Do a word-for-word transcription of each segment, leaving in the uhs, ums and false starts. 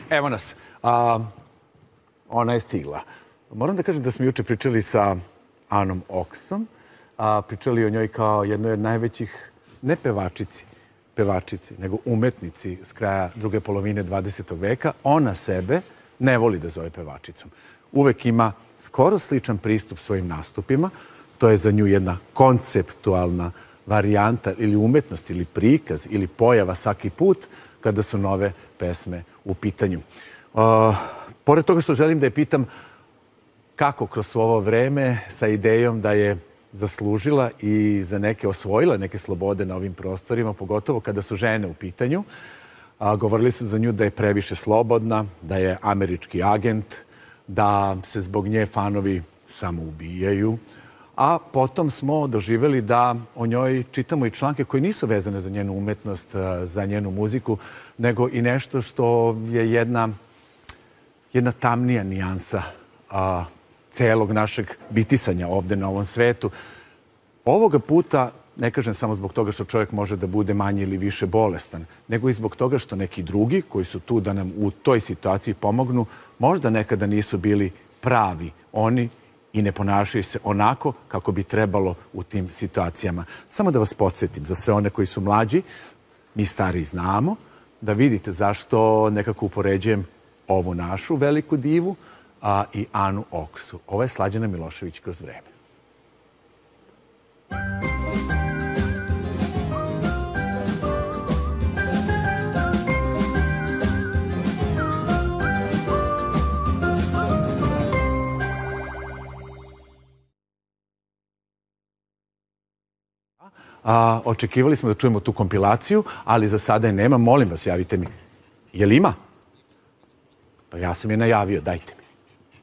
Evo nas. A, ona je stigla. Moram da kažem da smo juče pričali sa Anom Oksom. A, pričali o njoj kao jednoj od najvećih, ne pevačici, pevačici, nego umetnici s kraja druge polovine dvadesetog veka. Ona sebe ne voli da zove pevačicom. Uvek ima skoro sličan pristup svojim nastupima. To je za nju jedna konceptualna varijanta ili umetnost ili prikaz ili pojava svaki put kada su nove pesme u pitanju. Uh, pored toga što želim da je pitam kako kroz ovo vreme sa idejom da je zaslužila i za neke osvojila neke slobode na ovim prostorima, pogotovo kada su žene u pitanju. A, govorili su za nju da je previše slobodna, da je američki agent, da se zbog nje fanovi samo ubijaju. A potom smo doživjeli da o njoj čitamo i članke koji nisu vezane za njenu umetnost, za njenu muziku, nego i nešto što je jedna, jedna tamnija nijansa a, celog našeg bitisanja ovde na ovom svetu. Ovoga puta, ne kažem samo zbog toga što čovjek može da bude manje ili više bolestan, nego i zbog toga što neki drugi koji su tu da nam u toj situaciji pomognu, možda nekada nisu bili pravi oni i ne ponašaju se onako kako bi trebalo u tim situacijama. Samo da vas podsjetim, za sve one koji su mlađi, mi stari znamo, da vidite zašto nekako upoređujem ovu našu veliku divu a, i Anu Oksu. Ovo je Slađana Milošević kroz vreme. A, očekivali smo da čujemo tu kompilaciju, ali za sada je nema. Molim vas, javite mi. Je li ima? Pa ja sam je najavio, dajte mi.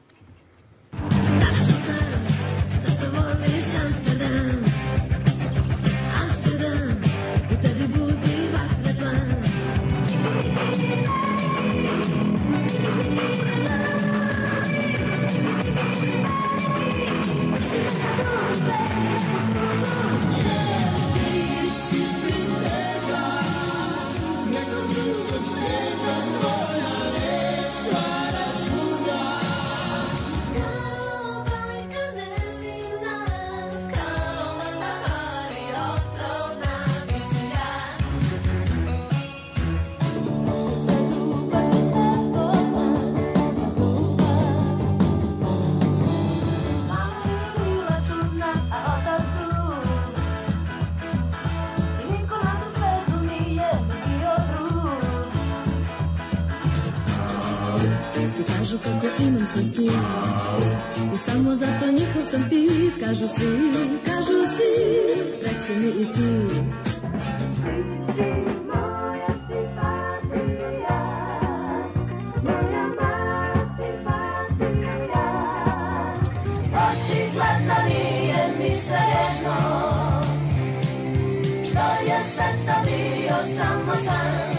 Kažu kako imam se tu i samo zato njihov sam ti. Kažu svi, kažu svi, reci mi i ti. Ti si moja simpatija, moja moja simpatija. Očigledno nije mi svejedno što je sve to bio samo san.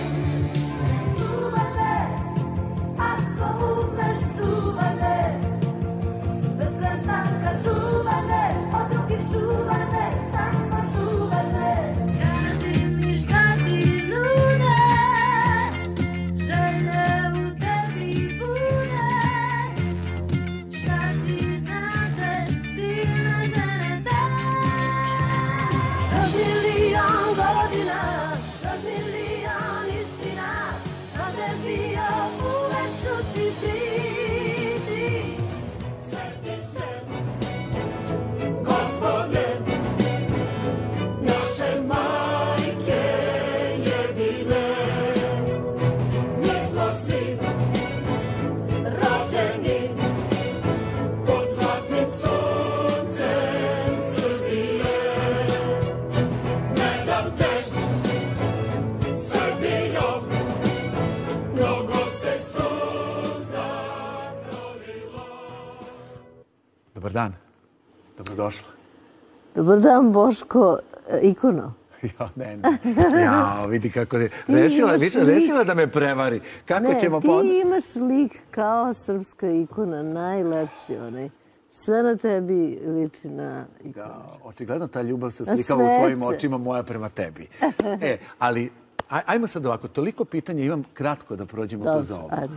Dobar dan. Dobrodošla. Dobar dan, Boško, ikono. Ja, ne, ne. Ja, vidi kako je. Rešila, rešila da me prevari. Kako ne, ćemo ti pod... imaš lik kao srpska ikona, najlepši onaj. Sve na tebi liči na ikonu. Da, očigledno ta ljubav se slikava u tvojim očima, moja prema tebi. E, ali, aj, ajmo sad ovako, toliko pitanja imam kratko da prođemo to za ovo.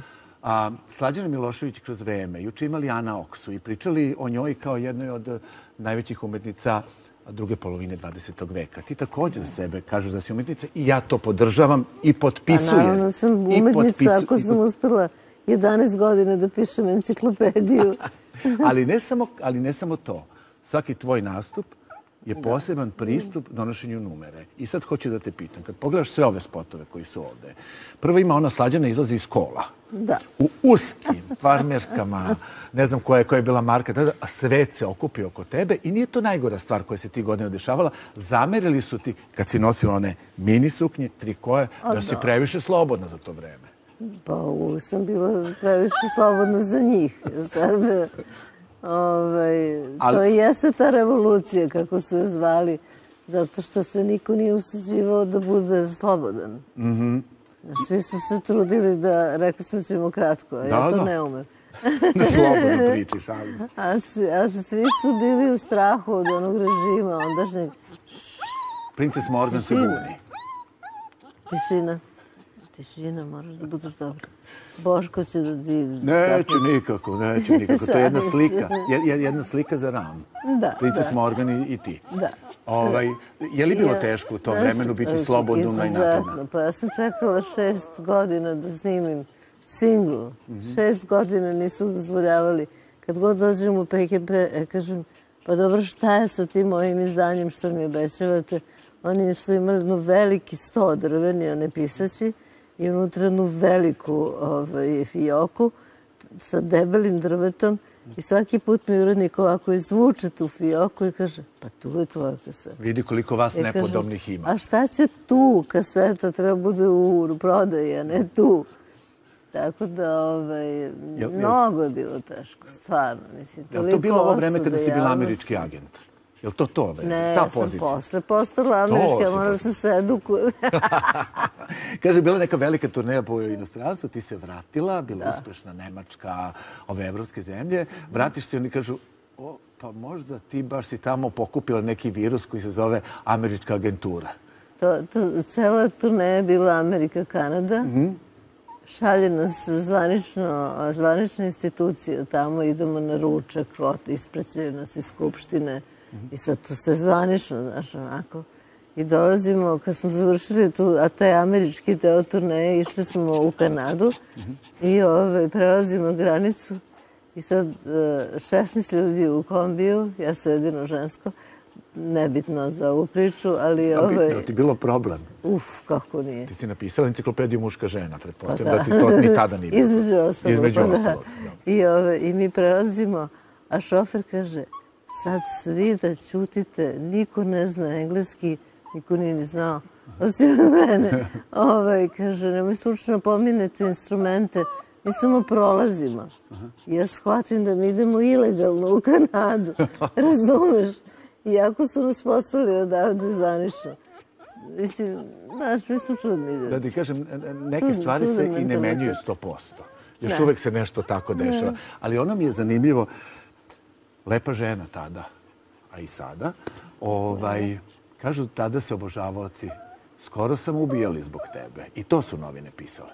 A, Slađana Milošević kroz vreme, juče imali Ana Oksu i pričali o njoj kao jednoj od najvećih umetnica druge polovine dvadesetog veka. Ti također za sebe kažeš da si umetnica i ja to podržavam i potpisujem. A naravno sam umetnica ako sam uspela jedanaest godina da pišem enciklopediju. ali, ne samo, ali ne samo to. Svaki tvoj nastup je poseban pristup donošenju numere. I sad hoću da te pitam, kad pogledaš sve ove spotove koji su ovde, prvo ima ona Slađana izlazi iz kola. Da. U uskim farmerkama, ne znam koja je, koja je bila marka, tada, a svet se okupi oko tebe i nije to najgora stvar koja se ti godina dešavala. Zamerili su ti, kad si nosila one mini suknje, trikoje, da, da si previše slobodna za to vreme. Pa uvijek sam bila previše slobodna za njih. Sad, ovaj, Ali... To i jeste ta revolucija, kako su je zvali, zato što se niko nije usuđivao da bude slobodan. Mm-hmm. Svi su se trudili da, rekli smo ćemo kratko, a da, ja to da. ne umem. Da slobodno pričiš, ali... A, a svi su bili u strahu od onog režima, ondašnjeg... Princes Morgan se buni. Tišina. Tišina, moraš da budeš dobro. Boško će da ti... Neću nikako, neću nikako. To je jedna slika. Jedna slika za ram. Da, Princes da. Morgan i, i ti. Da. Ovaj, je li bilo teško u tom vremenu biti slobodna i napadna? Pa ja sam čekala šest godina da snimim singl. Mm-hmm. Šest godina nisu dozvoljavali. Kad god dođem u P K P, kažem, pa dobro, šta je sa tim mojim izdanjem što mi obećavate? Oni su imali jednu veliki sto drveni, one pisaći, i unutra jednu veliku ovaj, fioku sa debelim drvetom. I svaki put mi urednik ovako izvuče tu fioku i kaže, pa tu je tvoja kaseta. Vidi koliko vas I nepodobnih kaže, ima. A šta će tu kaseta? Treba bude u prodaji, a ne tu. Tako da, ovaj, jel, mnogo je bilo teško, stvarno. Mislim, je li to bilo ovo vreme kada si bila američki agent? Je li to to vreme? Ne, ta ja sam pozicija? posle postala američka, morala da sam se edukujem. Kaže, bila neka velika turneja po inostranstvu, ti se vratila, bila da. uspešna Nemačka, ove evropske zemlje. Vratiš se i oni kažu, o, pa možda ti baš si tamo pokupila neki virus koji se zove američka agentura. To, to, cela turneja je bila Amerika-Kanada. Mm-hmm. Šalje nas zvanično, zvanična institucija, tamo idemo na ručak, ispraćaju nas iz Skupštine i sad to sve zvanično, znaš, onako. I dolazimo, kad smo završili tu, a taj američki deo turneje, išli smo u Kanadu i ove, prelazimo granicu i sad šesnaest ljudi u kombiju, ja sam jedino žensko, nebitno za ovu priču, ali... A ovaj, je ti bilo problem? Uf, kako nije. Ti si napisala enciklopediju muška žena, pretpostavljam da ti to ni tada nije bilo. Između ostalog. Između ostalog, da. I, ove, I mi prelazimo, a šofer kaže, sad svi da ćutite, niko ne zna engleski, niko nije ni znao, osim mene. Ove, kaže, nemoj slučno pominjati instrumente, mi samo prolazimo. I ja shvatim da mi idemo ilegalno u Kanadu, razumeš? Iako su nas poslali odavde zvanično. Mislim, znaš, mi smo čudni ljudi. Da ti kažem, neke stvari se i ne menjuju sto posto. Još uvek se nešto tako dešava. Ali ono mi je zanimljivo, lepa žena tada, a i sada, ovaj, kažu tada se obožavaoci skoro sam ubijali zbog tebe. I to su novine pisale.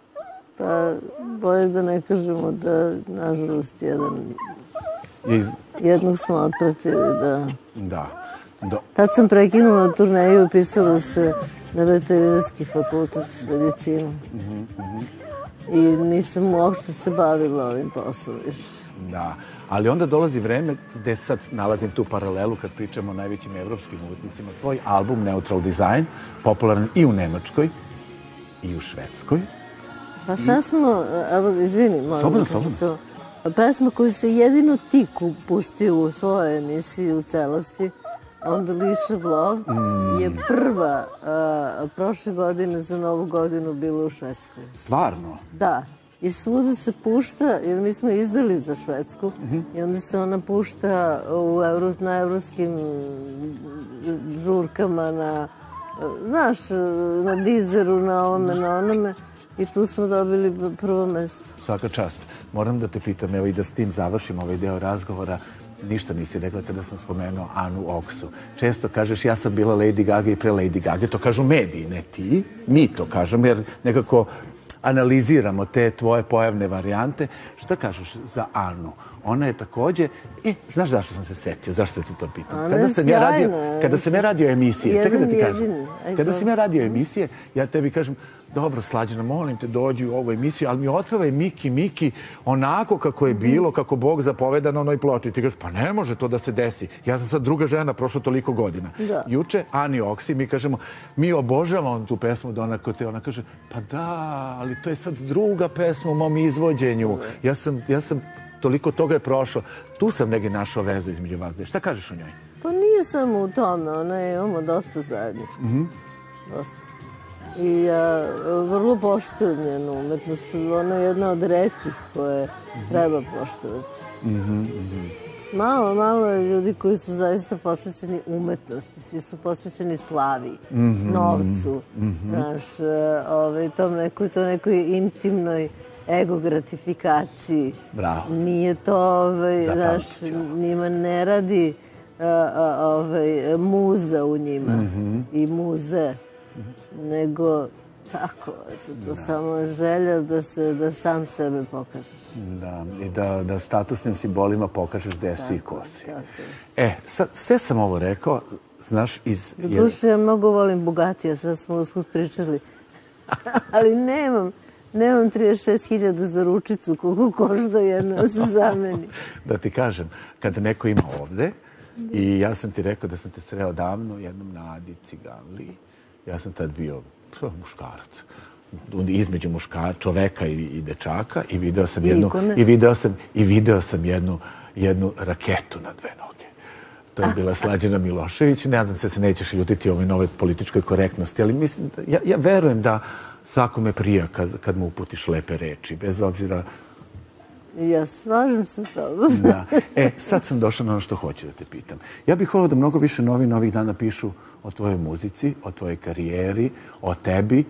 Pa, bolje da ne kažemo da, nažalost, jedan... Iz... Jednog smo otpratili, da... Da. Do... Tad sam prekinula turneju i upisala se na veterinarski fakultet s medicinom. Mm-hmm, mm-hmm. I nisam uopšte se bavila ovim poslom više. Da, ali onda dolazi vreme gde sad nalazim tu paralelu kad pričamo o najvećim evropskim umetnicima. Tvoj album Neutral Design, popularan i u Nemačkoj i u Švedskoj. Pa sad smo, evo, izvini, moram. Slobodno, slobodno. Pesma koju se jedino ti pustio u svojoj emisiji u celosti, On the Leash of Love, mm. je prva a, prošle godine za Novu godinu bila u Švedskoj. Stvarno? Da. I svuda se pušta, jer mi smo izdali za Švedsku, mm-hmm. i onda se ona pušta u Evro, na evropskim žurkama, na, znaš, na Deezeru, na ovome, na onome. I tu smo dobili prvo mesto. Svaka čast. Moram da te pitam, evo i da s tim završim ovaj deo razgovora. Ništa nisi rekla kada sam spomenuo Anu Oksu. Često kažeš, ja sam bila Lady Gaga i pre Lady Gaga. To kažu mediji, ne ti. Mi to kažemo, jer nekako analiziramo te tvoje pojavne varijante. Šta kažeš za Anu? Ona je takođe... E, znaš zašto sam se setio? Zašto te to pitam? Ona je sam ja radio, sjajna. kada sam ja radio emisije, čekaj da ti Jedan kažem. jedini. Aj, Kada to. sam ja radio emisije, ja tebi kažem, dobro, Slađana, molim te, dođi u ovu emisiju, ali mi otpevaj Miki, Miki, onako kako je bilo, kako Bog zapoveda na onoj ploči. Ti kažeš, pa ne može to da se desi. Ja sam sad druga žena, prošlo toliko godina. Da. Juče, Ani Oksi, mi kažemo, mi obožavamo tu pesmu da ona, te, ona kaže, pa da, ali to je sad druga pesma u mom izvođenju. Ja sam, ja sam toliko toga je prošlo. Tu sam negdje našao vezu između vas. Šta kažeš o njoj? Pa nije samo u tome, ona je, imamo dosta zajedničko. Mm-hmm. Dosta. I ja vrlo poštujem njenu umetnost. Ona je jedna od retkih koje mm-hmm. treba poštovati. Mm-hmm, mm-hmm. Malo, malo je ljudi koji su zaista posvećeni umetnosti. Svi su posvećeni slavi, mm-hmm. novcu, mm-hmm. znaš, ovaj, tom nekoj, to nekoj intimnoj ego gratifikaciji. Bravo. Nije to, ovaj, znaš, njima ne radi a, a, ovaj, muza u njima mm-hmm. i muze, mm-hmm. nego tako, to, to samo želja da, se, da sam sebe pokažeš. Da, i da, da statusnim simbolima pokažeš gde si i ko si. E, sad, sve sam ovo rekao, znaš, iz... Doduše, ja mnogo volim Bugatija, sad smo usput pričali, ali nemam... Nemam trideset šest hiljada za ručicu, koliko košta jedna da se zameni. Da ti kažem, kada neko ima ovde, i ja sam ti rekao da sam te sreo davno jednom na Adi Ciganli, ja sam tad bio muškarac, između muškara, čoveka i, i dečaka, i video sam jednu, i video sam, i video sam jednu, jednu raketu na dve noge. To je bila Slađana Milošević. Nadam se da se nećeš ljutiti o ovoj novoj političkoj korektnosti, ali mislim, da, ja, ja verujem da svakome prija kad, kad mu uputiš lepe reči, bez obzira... Ja slažem se tobom. Da. E, sad sam došla na ono što hoću da te pitam. Ja bih volio da mnogo više novina ovih dana pišu o tvojoj muzici, o tvojoj karijeri, o tebi,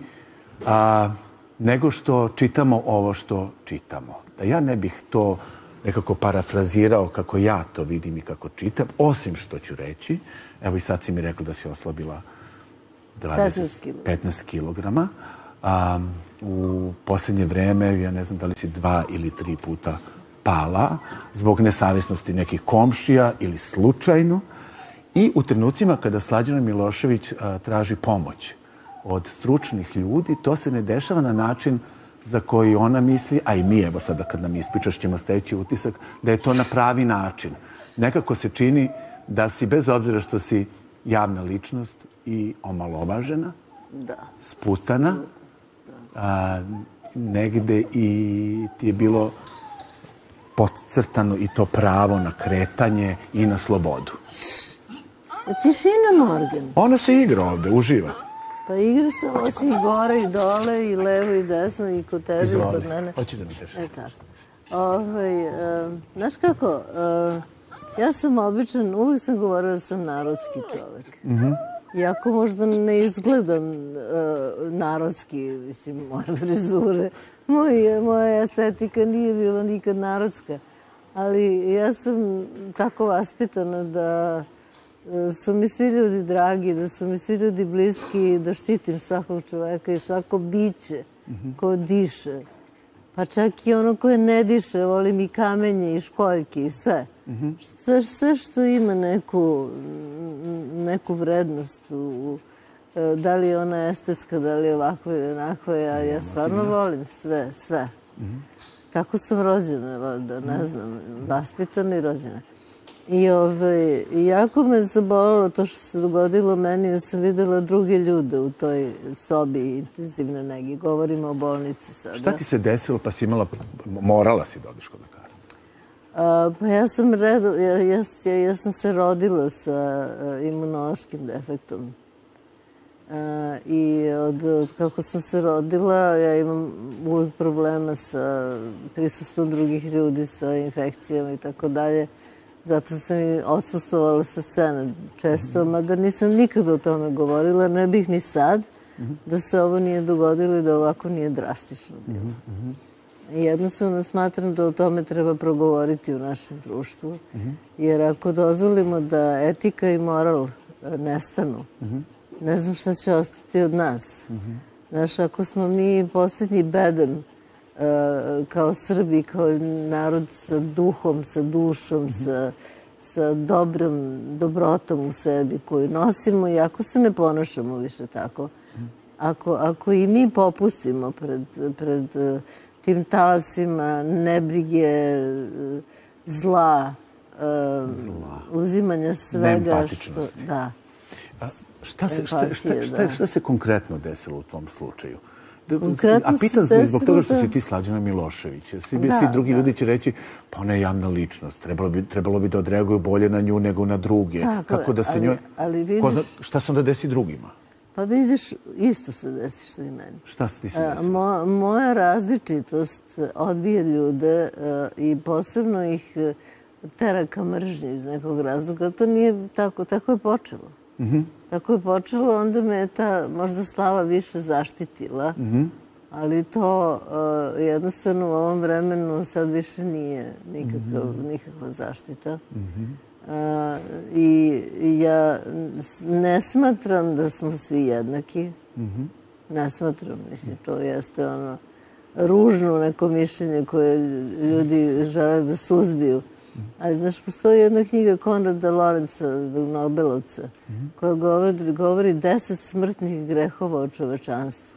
a, nego što čitamo ovo što čitamo. Da ja ne bih to nekako parafrazirao kako ja to vidim i kako čitam, osim što ću reći, evo i sad si mi rekla da si oslabila petnaest kilograma. A, u posljednje vreme, ja ne znam da li si dva ili tri puta pala zbog nesavjesnosti nekih komšija ili slučajno, i u trenucima kada Slađana Milošević a, traži pomoć od stručnih ljudi, to se ne dešava na način za koji ona misli, a i mi, evo sada kad nam ispričaš, ćemo steći utisak da je to na pravi način. Nekako se čini da si, bez obzira što si javna ličnost, i omalovažena, da. sputana, a, negde i ti je bilo podcrtano i to pravo na kretanje i na slobodu. Tišina, Morgan. Ona se igra ovde, uživa. Pa igra se oči i gore i dole i levo i desno i kod tebe i kod mene. Hoći da mi kažeš. E, tako. Ovaj, uh, znaš kako, uh, ja sam običan, uvijek sam govorila da sam narodski čovek. Mhm. Iako možda ne izgledam uh, narodski, mislim, moje frizure, moja, moja estetika nije bila nikad narodska. Ali ja sam tako vaspitana da su mi svi ljudi dragi, da su mi svi ljudi bliski, da štitim svakog čoveka i svako biće ko diše. Pa čak i ono koje ne diše, volim i kamenje i školjke i sve. Sve, sve što ima neku, neku vrednost, u, da li je ona estetska, da li je ovako ili onako, ja, ja stvarno volim sve, sve. Tako sam rođena, da ne znam, vaspitana i rođena. I ovaj, jako me zabolilo to što se dogodilo meni, jer sam videla druge ljude u toj sobi intenzivne nege. Govorimo o bolnici sada. Šta ti se desilo pa si imala, morala si da odiš kod lekara? A, pa ja sam, redo, ja, ja, ja, ja sam se rodila sa a, imunološkim defektom. A, I od, od kako sam se rodila, ja imam uvijek problema sa prisustvom drugih ljudi, sa infekcijama i tako dalje. Zato sam i odsustvovala sa scene često, mada nisam nikada o tome govorila, ne bih ni sad, da se ovo nije dogodilo i da ovako nije drastično bilo. Jednostavno smatram da o tome treba progovoriti u našem društvu, jer ako dozvolimo da etika i moral nestanu, ne znam šta će ostati od nas. Znaš, ako smo mi posljednji bedem kao Srbi, kao narod sa duhom, sa dušom, sa, sa dobrom, dobrotom u sebi koju nosimo i ako se ne ponašamo više tako, ako, ako i mi popustimo pred, pred tim talasima nebrige, zla, zla. uzimanja svega što... Da. A šta, se, šta, šta, šta, šta se konkretno desilo u tom slučaju? Konkretno A pitan se zbog toga što desilo si ti Slađana Milošević. Svi, bi, Da, svi drugi da. ljudi će reći, pa ona je javna ličnost. Trebalo bi, trebalo bi da odreaguju bolje na nju nego na druge. Tako Kako je, da se ali- njoj... ali vidiš- Ko zna šta se onda desi drugima? Pa vidiš, isto se desi što i meni. Šta se ti se A, desilo? mo- moja različitost odbija ljude a, i posebno ih a, tera ka mržnji iz nekog razloga. To nije tako, tako je počelo. Tako je počelo, onda me je ta možda slava više zaštitila, ali to a, jednostavno u ovom vremenu sad više nije nikakav, nikakva zaštita. A, I ja ne smatram da smo svi jednaki. Ne smatram, mislim, to jeste ono ružno neko mišljenje koje ljudi žele da suzbiju. Ali, znaš, postoji jedna knjiga Konrada Lorenca, Nobelovca, koja govori, govori deset smrtnih grehova o čovečanstvu.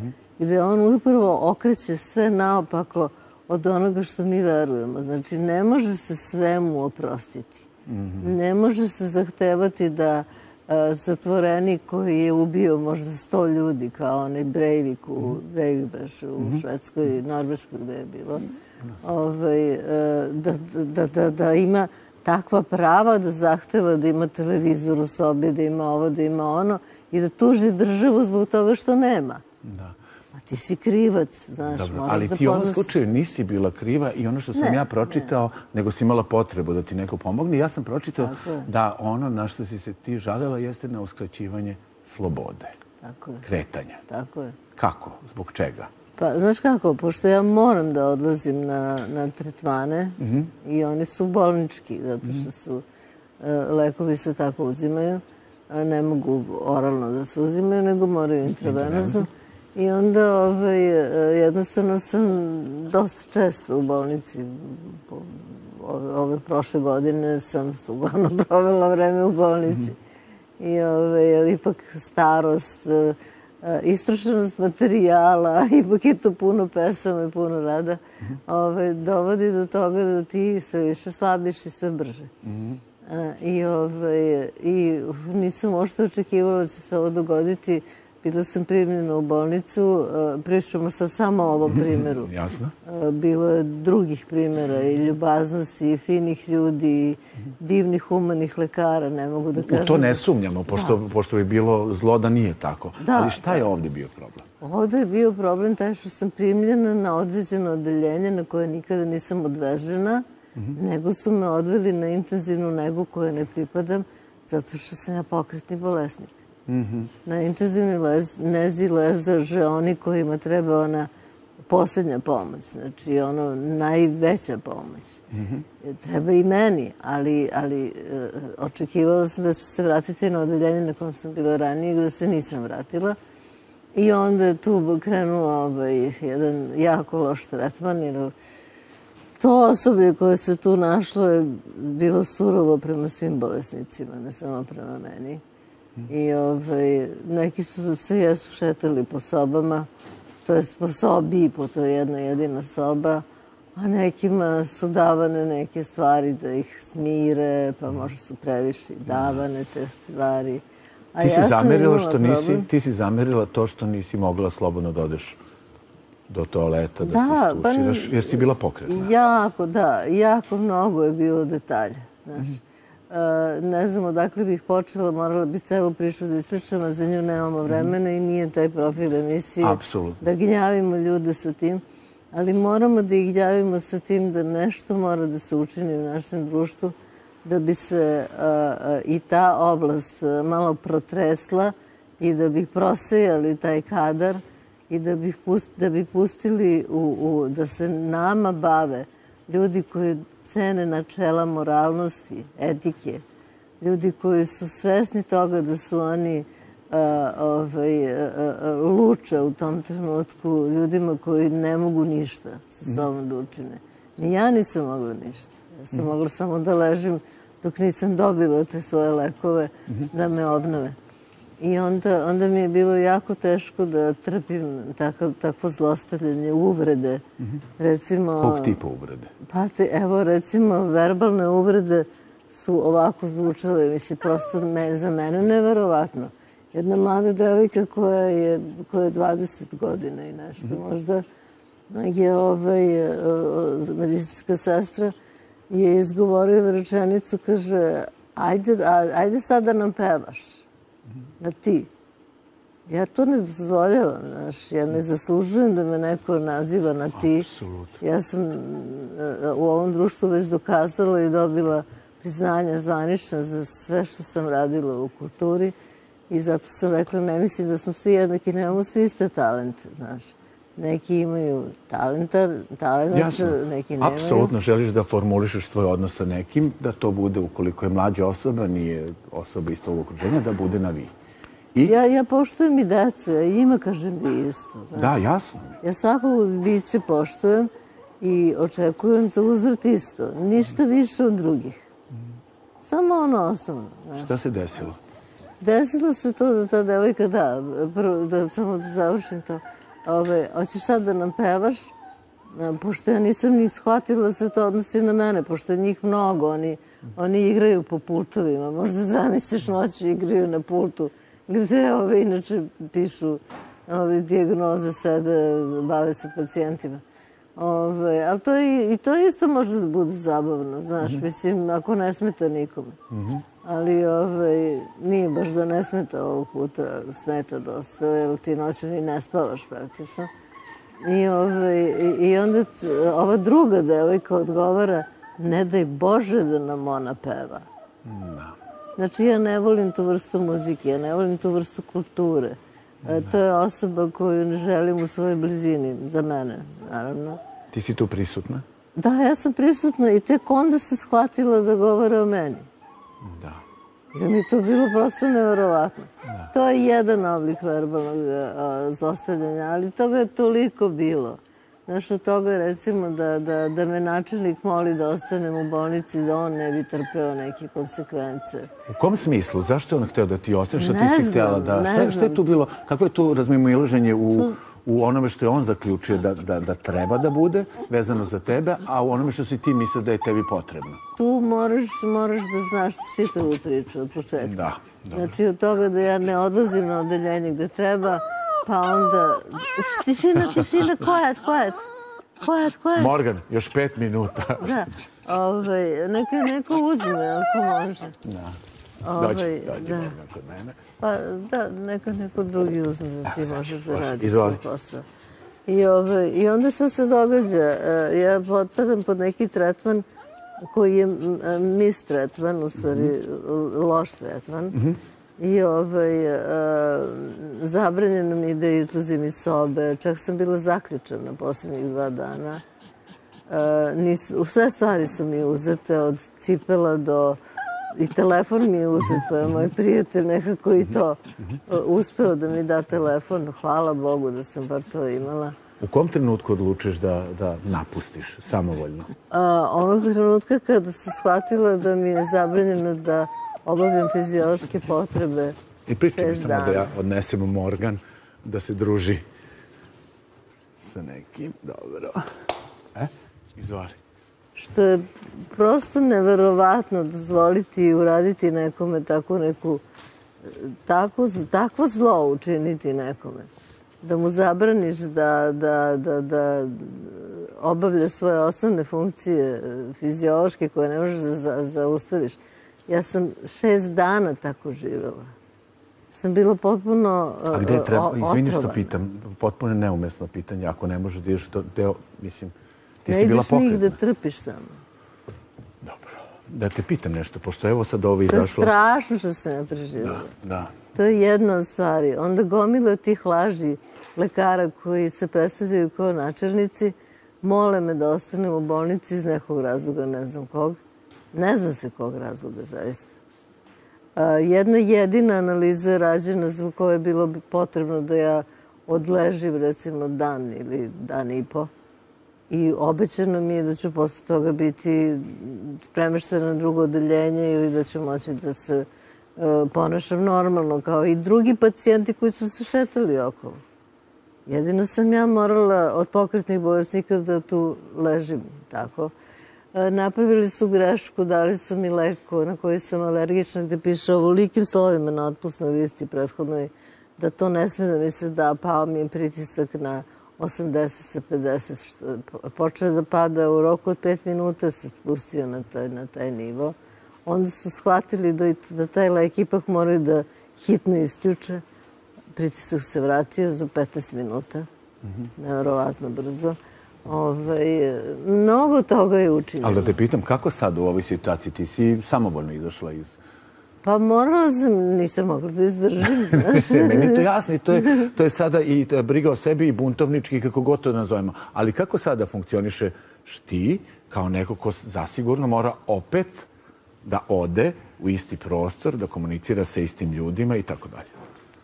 Gde on upravo okreće sve naopako od onoga što mi verujemo. Znači, ne može se svemu oprostiti. Ne može se zahtevati da a, zatvorenik koji je ubio možda sto ljudi, kao onaj Breivik u, Breivik baš u Švedskoj i Norveškoj gde je bilo, ovaj, a, da, da, da, da ima takva prava da zahteva da ima televizor u sobi, da ima ovo, da ima ono i da tuži državu zbog toga što nema. Da. Pa ti si krivac, znaš, Dobro, moraš ali da ti u ovom podnosiš- slučaju nisi bila kriva i ono što sam Ne, ja pročitao, nego si imala potrebu da ti neko pomogne. Ja sam pročitao Tako je. da ono na što si se ti žaljela jeste na uskraćivanje slobode, Tako je, kretanja. tako je. Kako? Zbog čega? Pa, znaš kako, pošto ja moram da odlazim na, na tretmane i oni su bolnički, zato što su, e, lekovi se tako uzimaju, a ne mogu oralno da se uzimaju, nego moraju intravenozno. I onda ovaj, e, jednostavno sam dosta često u bolnici. Po- Ove, ove prošle godine sam se uglavnom provela vreme u bolnici. I ovaj, ipak starost, e, e, istrošenost materijala, ipak je to puno pesama i puno rada, ovaj, dovodi do toga da ti sve više slabiš i sve brže. E, I, ovaj, i nisam možda očekivala da će se ovo dogoditi. Bila sam primljena u bolnicu, e, pričamo sad samo o ovom primjeru. Jasno? E, Bilo je drugih primjera i ljubaznosti, i finih ljudi, i divnih humanih lekara, ne mogu da kažem. U to ne da- sumnjamo, pošto, pošto bi bilo zlo da nije tako. Da, Ali šta je ovdje bio problem? Ovdje je bio problem taj što sam primljena na određeno odeljenje na koje nikada nisam odvežena, nego su me odveli na intenzivnu negu koju ne pripadam, zato što sam ja pokretni bolesnik. Na intenzivnoj lez, nezi leže oni kojima treba ona posljednja pomoć, znači ono najveća pomoć. Treba i meni, ali, ali e, očekivala sam da ću se vratiti na odeljenje na kojem sam bila ranije, gde se nisam vratila. I onda je tu krenuo ovaj, jedan jako loš tretman, jer to osoblje koje se tu našlo je bilo surovo prema svim bolesnicima, ne samo prema meni. I ovaj, neki su se jesu šetali po sobama, to je po sobi, po to je jedna jedina soba, a nekima su davane neke stvari da ih smire, pa možda su previše davane te stvari. A Ti si ja sam zamerila imala što nisi, problem. ti si zamerila to što nisi mogla slobodno da odeš do toaleta, da, Da, se pa stuširaš, jer si bila pokretna. Jako, da, jako mnogo je bilo detalja, znaš. E, ne znam odakle bih počela, morala bi celu priču da ispričam, a za nju nemamo vremena i nije taj profil emisije Apsolutno. da gnjavimo ljude sa tim. Ali moramo da ih gnjavimo sa tim da nešto mora da se učini u našem društvu da bi se a, a, i ta oblast a, malo protresla i da bi prosejali taj kadar i da, bih pust, da bi pustili u, u, da se nama bave ljudi koji cene načela moralnosti, etike, ljudi koji su svesni toga da su oni luče u tom trenutku ljudima koji ne mogu ništa sa sobom da učine. Ni ja nisam mogla ništa. Ja sam mogla samo da ležim dok nisam dobila te svoje lekove da me obnove. I onda, onda mi je bilo jako teško da trpim tako, takvo zlostavljanje, uvrede. Recimo, Kog tipa uvrede? Pa te, evo, recimo, verbalne uvrede su ovako zvučale, mislim, prosto me, za mene neverovatno. Jedna mlada devojka koja je, koja je dvadeset godina i nešto, možda je ovaj, medicinska sestra je izgovorila rečenicu, kaže, ajde, ajde sad da nam pevaš, na ti. Ja to ne dozvoljavam, znaš, ja ne zaslužujem da me neko naziva na ti. Apsolutno. Ja sam u ovom društvu već dokazala i dobila priznanja zvanična za sve što sam radila u kulturi i zato sam rekla, ne mislim da smo svi jednaki, nemamo svi iste talente, znaš. Neki imaju talenta, talent, neki nemaju. Apsolutno želiš da formulišeš svoj odnos sa nekim, da to bude, ukoliko je mlađa osoba, nije osoba iz tog okruženja, da bude na vi. I? Ja, ja poštujem i decu, ja ima kažem bi isto. Znači. Da, jasno. Ja svakog biće poštujem i očekujem za uzvrat isto. Ništa više od drugih. Samo ono osnovno. Znači. Šta se desilo? Desilo se to da ta devojka, da, prvo, da samo da završim to. Ove, hoćeš sad da nam pevaš? Pošto ja nisam ni shvatila da se to odnosi na mene, pošto je njih mnogo, oni, oni igraju po pultovima. Možda zamisliš noću igraju na pultu, gde ove inače pišu ove dijagnoze, sede, bave se pacijentima. Ove, ali to i, i to isto može da bude zabavno, znaš, mm-hmm. mislim, ako ne smeta nikome. Mm-hmm. Ali ove, nije baš da ne smeta ovog puta, smeta dosta, jer ti noću ni ne spavaš praktično. I, ove, i, i onda t, ova druga devojka odgovara, ne daj Bože da nam ona peva. No. Znači, ja ne volim tu vrstu muzike, ja ne volim tu vrstu kulture. No. To je osoba koju ne želim u svojoj blizini, za mene, naravno. Ti si tu prisutna? Da, ja sam prisutna i tek onda se shvatila da govore o meni. Da. Jer mi je to bilo prosto neverovatno. Da. To je jedan oblik verbalnog a, zlostavljanja, ali toga je toliko bilo. Znaš, od toga recimo da, da, da me načelnik moli da ostanem u bolnici, da on ne bi trpeo neke konsekvence. U kom smislu? Zašto je on hteo da ti ostaneš? Šta ne ti si znam, htjela da... ne šta, znam. šta je tu bilo? Kako je tu razmimoilaženje u, u onome što je on zaključio da, da, da treba da bude, vezano za tebe, a u onome što si ti mislio da je tebi potrebno? Tu moraš, moraš da znaš čitavu priču od početka. Da, dobro. Znači, od toga da ja ne odlazim na odeljenje gde treba, pa onda... Tišina, tišina, quiet, quiet. Quiet, quiet. Morgan, još pet minuta. Da, ovaj, neka neko uzme, ako može. Da. Ovaj, dođi, dođi da. Morgan kod mene. Pa da, neka neko drugi uzme da ti možeš da radiš Izvoli. svoj posao. I, ovaj, I onda što se događa? Ja potpadam pod neki tretman koji je mis tretman, u stvari loš tretman. Mm-hmm. I ovaj, a, zabranjeno mi da izlazim iz sobe. Čak sam bila zaključena posljednjih dva dana. A, nisu, sve stvari su mi uzete, od cipela do... I telefon mi je uzet, pa je moj prijatelj nekako i to uspeo da mi da telefon. Hvala Bogu da sam bar to imala. U kom trenutku odlučiš da, da napustiš samovoljno? A, onog trenutka kada sam shvatila da mi je zabranjeno da obavljam fiziološke potrebe. I pričaj mi samo da ja odnesem Morgan da se druži sa nekim. Dobro. E, izvoli. Što je prosto neverovatno dozvoliti i uraditi nekome tako neku, tako, takvo zlo učiniti nekome. Da mu zabraniš da, da, da, da obavlja svoje osnovne funkcije fiziološke koje ne možeš da zaustaviš. Ja sam šest dana tako živjela. Sam bila potpuno otrovana. A gde treba, izvini što pitam, potpuno neumesno pitanje, ako ne možeš da ideš to deo, mislim, ti si bila pokretna. Ne ideš nigde, trpiš samo. Dobro, da te pitam nešto, pošto evo sad ovo izašlo... To je strašno što se ne preživjela. Da, da. To je jedna od stvari. Onda gomila tih laži lekara koji se predstavljaju kao načelnici, mole me da ostanem u bolnici iz nekog razloga, ne znam kog. Ne znam se kog razloga, zaista. Jedna jedina analiza je rađena zbog koje je bilo bi potrebno da ja odležim recimo dan ili dan i po. I obećano mi je da ću posle toga biti premeštena na drugo odeljenje ili da ću moći da se ponašam normalno kao i drugi pacijenti koji su se šetali okolo. Jedino sam ja morala od pokretnih bolesnika da tu ležim tako. Napravili su grešku, dali su mi leko na koji sam alergična gde piše ovolikim slovima na otpusnoj listi prethodnoj da to ne sme da mi se da, pao mi je pritisak na osamdeset sa pedeset, što je počeo da pada u roku od pet minuta, se spustio na taj, na taj nivo. Onda su shvatili da, da taj lek ipak moraju da hitno isključe. Pritisak se vratio za petnaest minuta, mm-hmm. nevjerovatno brzo. Ove, mnogo toga je učinjeno. Ali da te pitam, kako sad u ovoj situaciji? Ti si samovoljno izašla iz... Pa morala sam, nisam mogla da izdržim, znaš. Meni je to jasno i to je, to je sada i briga o sebi i buntovnički, kako god to nazovemo. Ali kako sada funkcionišeš ti kao neko ko zasigurno mora opet da ode u isti prostor, da komunicira sa istim ljudima i tako dalje?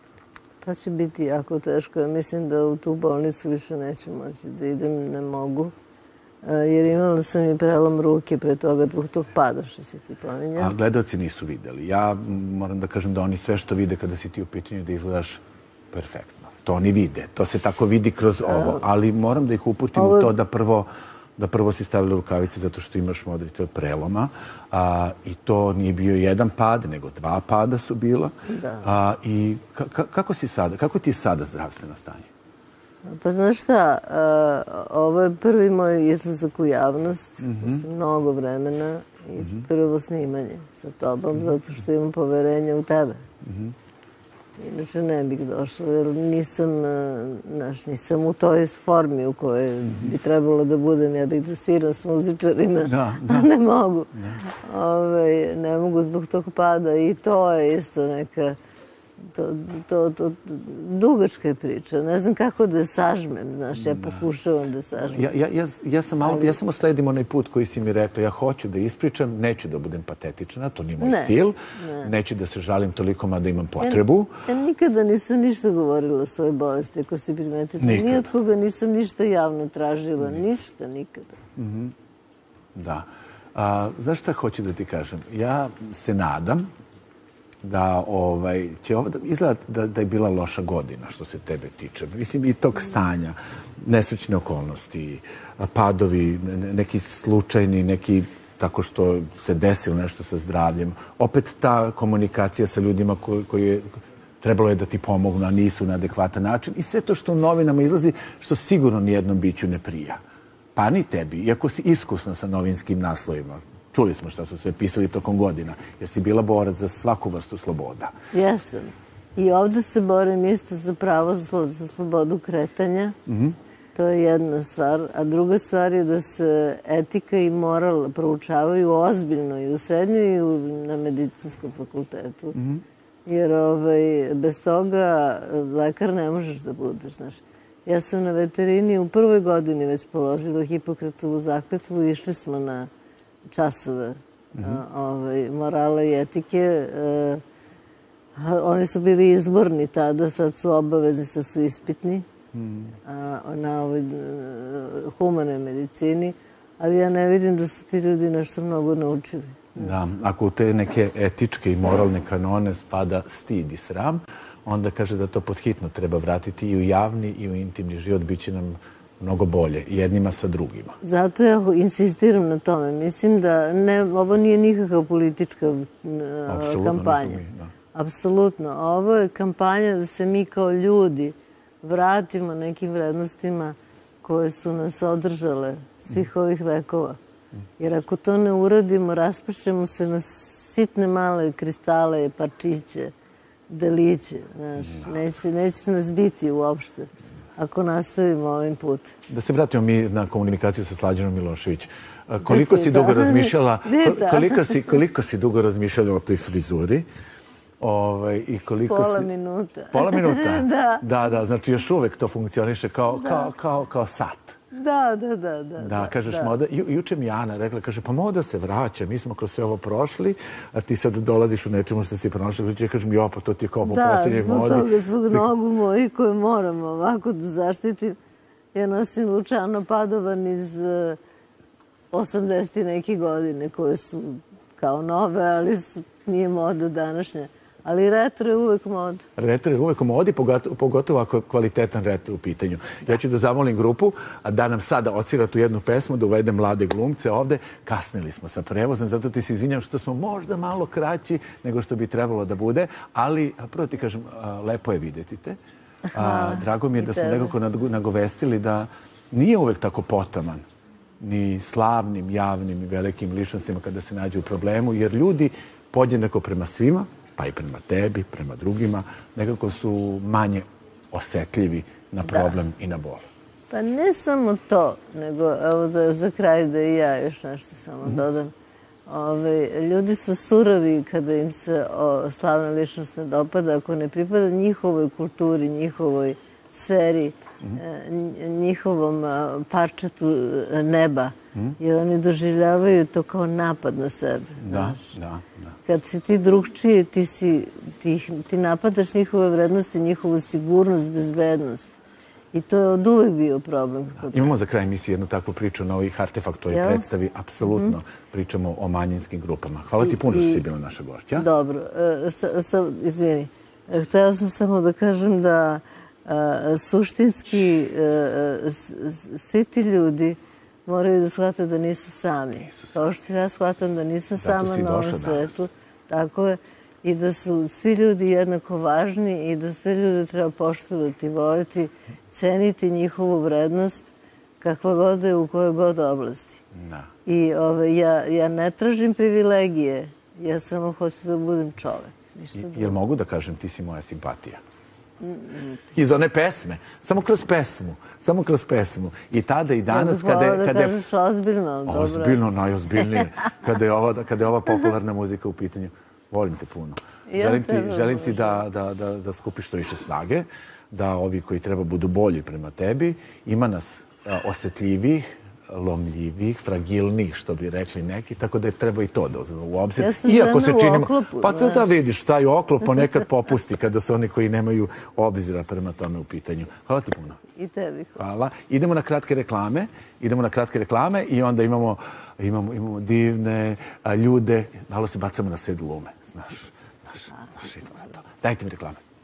To će biti jako teško. Ja mislim da u tu bolnicu više neću moći da idem, ne mogu. Jer imala sam i prelom ruke pre toga zbog tog pada što si ti pominjao. A gledaoci nisu videli. Ja moram da kažem da oni sve što vide kada si ti u pitanju da izgledaš perfektno. To oni vide. To se tako vidi kroz ovo. Ali moram da ih uputim u to da prvo da prvo si stavila rukavice zato što imaš modrice od preloma. A, I to nije bio jedan pad, nego dva pada su bila. Da. A, I ka, kako si sada? Kako ti je sada zdravstveno stanje? Pa znaš šta, ovo je prvi moj izlazak u javnost, Mm-hmm. posle mnogo vremena i prvo snimanje sa tobom, zato što imam poverenje u tebe. Mm-hmm. Inače ne bih došla, jer nisam, znaš, nisam u toj formi u kojoj bi trebalo da budem. Ja bih da sviram s muzičarima, Da, da. a ne mogu. Ove, ne mogu zbog tog pada i to je isto neka... To, to, to, dugačka je priča. Ne znam kako da sažmem, znaš, ja pokušavam da sažmem. Ja, ja, ja, ja, sam malo, ja samo sledim onaj put koji si mi rekla. Ja hoću da ispričam, neću da budem patetična, to nije moj Ne, stil. ne. Neću da se žalim toliko, mada imam potrebu. Ja, ja nikada nisam ništa govorila o svojoj bolesti, ako si primetite. Nikada. Ni od koga nisam ništa javno tražila, ništa, nikada. Da. A, znaš šta hoću da ti kažem? Ja se nadam da ovaj, će ovo da izgleda da, da je bila loša godina što se tebe tiče. Mislim i tog stanja, nesrećne okolnosti, padovi, neki slučajni, neki tako što se desilo nešto sa zdravljem. Opet ta komunikacija sa ljudima koji, koji je, trebalo je da ti pomognu, a nisu na adekvatan način. I sve to što u novinama izlazi, što sigurno nijednom biću ne prija. Pa ni tebi, iako si iskusna sa novinskim naslovima. Čuli smo šta su sve pisali tokom godina, jer si bila borac za svaku vrstu sloboda. Jesam. I ovde se borim isto za pravo za slobodu kretanja. Mm-hmm. To je jedna stvar. A druga stvar je da se etika i moral proučavaju ozbiljno i u srednjoj i u, na medicinskom fakultetu. Mm-hmm. Jer ovaj, bez toga lekar ne možeš da budeš, znaš. Ja sam na veterini u prvoj godini već položila Hipokratovu zakletvu i išli smo na časove mm-hmm. ovaj, morala i etike. E, oni su bili izborni tada, sad su obavezni, sad su ispitni mm. a, na ovoj humanoj medicini, ali ja ne vidim da su ti ljudi nešto mnogo naučili. Da, ako u te neke etičke i moralne kanone spada stid i sram, onda kaže da to podhitno treba vratiti i u javni i u intimni život, bit će nam mnogo bolje, jednima sa drugima. Zato ja insistiram na tome. Mislim da ne, ovo nije nikakva politička Apsolutno, kampanja. Mi, da. Apsolutno. Ovo je kampanja da se mi kao ljudi vratimo nekim vrednostima koje su nas održale svih ovih vekova. Jer ako to ne uradimo, raspašćemo se na sitne male kristale, parčiće, deliće. Znaš, neće, neće nas biti uopšte ako nastavimo ovim put. Da se vratimo mi na komunikaciju sa Slađanom Milošević. Koliko si dugo razmišljala, koliko si, koliko si dugo razmišljala o toj frizuri? Ovaj, i koliko Pola si... minuta. Pola minuta? Da. Da, da, znači još uvek to funkcioniše kao, kao, kao, kao sat. Da, da, da. Da, Da, kažeš moda. Ju, juče mi Ana rekla, kaže, pa moda se vraća, mi smo kroz sve ovo prošli, a ti sad dolaziš u nečemu što si prošli. Ja kažem, jo, pa to ti je kao po posljednjeg modi. Da, zbog toga, zbog nogu mojih koje moram ovako da zaštitim. Ja nosim Luciano Padovan iz osamdeset neke godine, koje su kao nove, ali nije moda današnja. Ali retro je uvek moda. Retro je uvek u modi, pogotovo ako je kvalitetan retro u pitanju. Ja ću da zamolim grupu da nam sada odsvira tu jednu pesmu, da uvede mlade glumce ovde. Kasnili smo sa prevozom, zato ti se izvinjam što smo možda malo kraći nego što bi trebalo da bude, ali prvo ti kažem, lepo je videti te. Drago mi je da smo nekako nagovestili da nije uvek tako potaman ni slavnim, javnim i velikim ličnostima kada se nađe u problemu, jer ljudi podjednako prema svima, pa i prema tebi, prema drugima, nekako su manje osetljivi na problem i na bol. Pa ne samo to, nego evo da za kraj da i ja još nešto samo dodam. Ljudi su surovi kada im se slavna ličnost ne dopada, ako ne pripada njihovoj kulturi, njihovoj sferi, njihovom parčetu neba, jer oni doživljavaju to kao napad na sebe. Da, da, da. Kad si ti drugčiji, ti napadaš njihove vrednosti, njihovu sigurnost, bezbednost. I to je od uvek bio problem. Imamo za kraj emisije jednu takvu priču na ovih artefaktovoj predstavi. Apsolutno pričamo o manjinskim grupama. Hvala ti puno što si bila naša gošća. Dobro. Izvini. Htela sam samo da kažem da suštinski svi ti ljudi moraju da shvate da nisu sami. Kao što ja shvatam da nisam sama na ovom svetu. Tako je. I da su svi ljudi jednako važni i da sve ljude treba poštovati, voliti, ceniti njihovu vrednost kakva god je u kojoj god oblasti. I ja ne tražim privilegije, ja samo hoću da budem čovek. Jel mogu da kažem ti si moja simpatija? Iz one pesme. Samo kroz pesmu. Samo kroz pesmu. I tada i danas kada je... Ja bih hvala da kažeš ozbiljno. Ozbiljno, najozbiljnije. Kada je ova popularna muzika u pitanju. Volim te puno. Želim ti da skupiš što više snage, da ovi koji treba budu bolji prema tebi. Ima nas osetljivih, lomljivih, fragilnih, što bi rekli neki, tako da je treba i to da uzmemo u obzir. Ja sam žena u oklopu. Pa to da vidiš, taj oklop ponekad popusti kada su oni koji nemaju obzira prema tome u pitanju. Hvala ti puno. I tebi. Hvala. Idemo na kratke reklame. Idemo na kratke reklame i onda imamo divne ljude. Malo se bacamo na svet glume. Znaš, znaš, znaš, idemo na to. Dajte mi reklame.